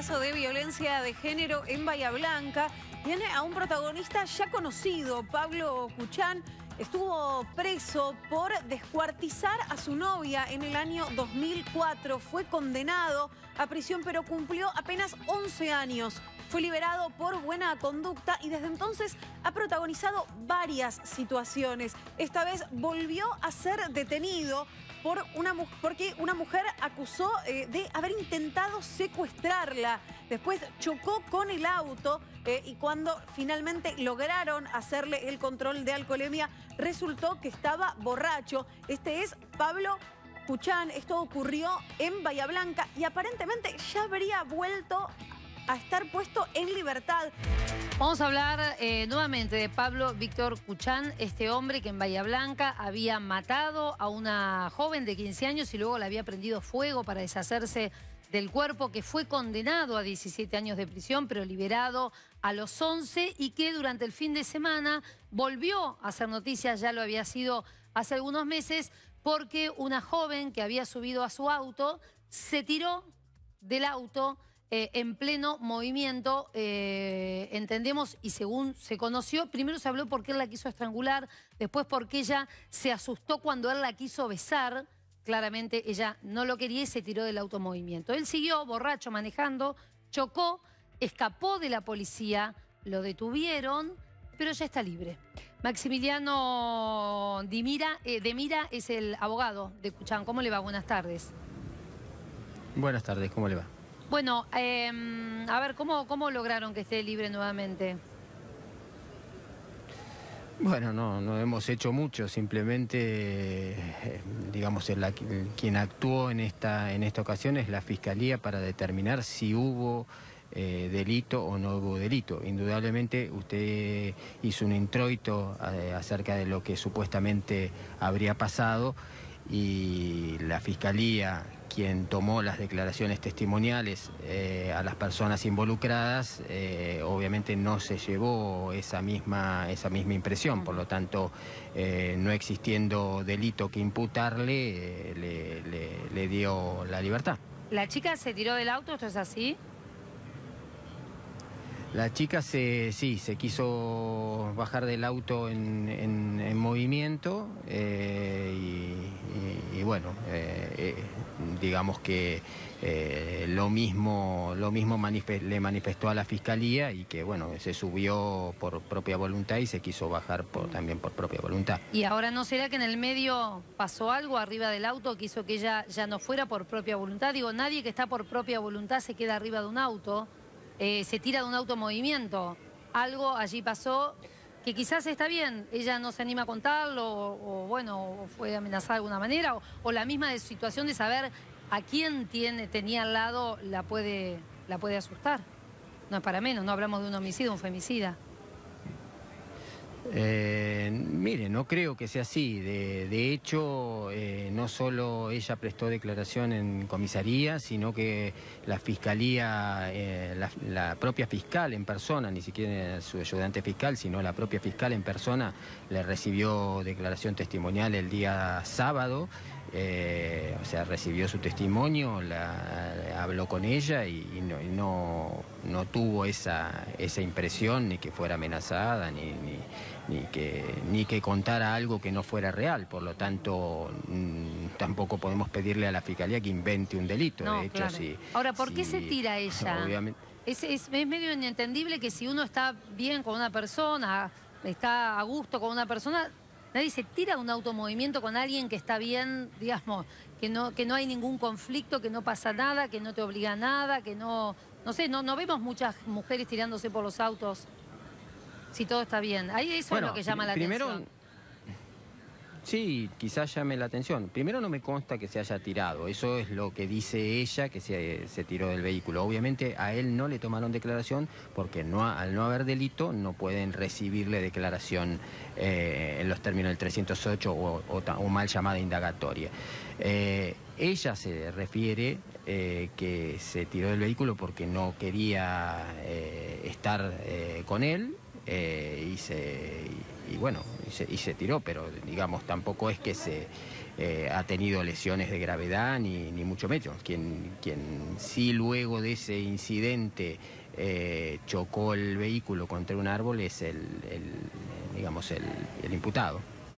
caso de violencia de género en Bahía Blanca. Tiene a un protagonista ya conocido, Pablo Kuchan. Estuvo preso por descuartizar a su novia en el año 2004. Fue condenado a prisión, pero cumplió apenas 11 años. Fue liberado por buena conducta y desde entonces ha protagonizado varias situaciones. Esta vez volvió a ser detenido porque una mujer acusó de haber intentado secuestrarla. Después chocó con el auto y cuando finalmente lograron hacerle el control de alcoholemia, resultó que estaba borracho. Este es Pablo Kuchan. Esto ocurrió en Bahía Blanca y aparentemente ya habría vuelto a estar puesto en libertad. Vamos a hablar nuevamente de Pablo Víctor Kuchan, este hombre que en Bahía Blanca había matado a una joven de 15 años y luego le había prendido fuego para deshacerse del cuerpo, que fue condenado a 17 años de prisión, pero liberado a los 11 y que durante el fin de semana volvió a hacer noticias, ya lo había sido hace algunos meses, porque una joven que había subido a su auto se tiró del auto en pleno movimiento, entendemos, y según se conoció, primero se habló porque él la quiso estrangular, después porque ella se asustó cuando él la quiso besar. Claramente ella no lo quería y se tiró del automovimiento. Él siguió borracho manejando, chocó, escapó de la policía, lo detuvieron, pero ya está libre. Maximiliano Demira es el abogado de Kuchan. ¿Cómo le va? Buenas tardes. Buenas tardes, ¿cómo le va? Bueno, a ver, ¿cómo lograron que esté libre nuevamente? Bueno, no hemos hecho mucho, simplemente, digamos, quien actuó en esta ocasión es la Fiscalía para determinar si hubo delito o no hubo delito. Indudablemente usted hizo un introito acerca de lo que supuestamente habría pasado y la Fiscalía, quien tomó las declaraciones testimoniales a las personas involucradas, obviamente no se llevó esa misma impresión. Por lo tanto, no existiendo delito que imputarle, le dio la libertad. ¿La chica se tiró del auto? ¿Esto es así? La chica sí, se quiso bajar del auto en movimiento y bueno, digamos que lo mismo le manifestó a la Fiscalía y que bueno, se subió por propia voluntad y se quiso bajar también por propia voluntad. ¿Y ahora no será que en el medio pasó algo arriba del auto que hizo que ella ya no fuera por propia voluntad? Digo, nadie que está por propia voluntad se queda arriba de un auto. Se tira de un automovimiento. Algo allí pasó que quizás está bien, ella no se anima a contarlo o bueno, o fue amenazada de alguna manera o la misma situación de saber a quién tenía al lado la puede asustar. No es para menos, no hablamos de un homicidio, un femicida. Mire, no creo que sea así. De hecho, no solo ella prestó declaración en comisaría, sino que la Fiscalía, la propia fiscal en persona, ni siquiera su ayudante fiscal, sino la propia fiscal en persona, le recibió declaración testimonial el día sábado. O sea, recibió su testimonio, habló con ella y no tuvo esa impresión, ni que fuera amenazada, ni que contara algo que no fuera real. Por lo tanto, tampoco podemos pedirle a la Fiscalía que invente un delito. No, de hecho, claro. Ahora, ¿por qué se tira ella? Obviamente. Es medio inentendible que si uno está bien con una persona, está a gusto con una persona, nadie se tira de un automovimiento con alguien que está bien, digamos, que no hay ningún conflicto, que no pasa nada, que no te obliga a nada, que no sé, no vemos muchas mujeres tirándose por los autos si todo está bien. Ahí eso es lo que llama la atención. Sí, quizás llame la atención. Primero, no me consta que se haya tirado. Eso es lo que dice ella, que se tiró del vehículo. Obviamente a él no le tomaron declaración porque al no haber delito no pueden recibirle declaración en los términos del 308 o mal llamada indagatoria. Ella se refiere que se tiró del vehículo porque no quería estar con él. y se tiró, pero digamos tampoco es que se ha tenido lesiones de gravedad ni mucho menos. Quien sí luego de ese incidente chocó el vehículo contra un árbol es el imputado.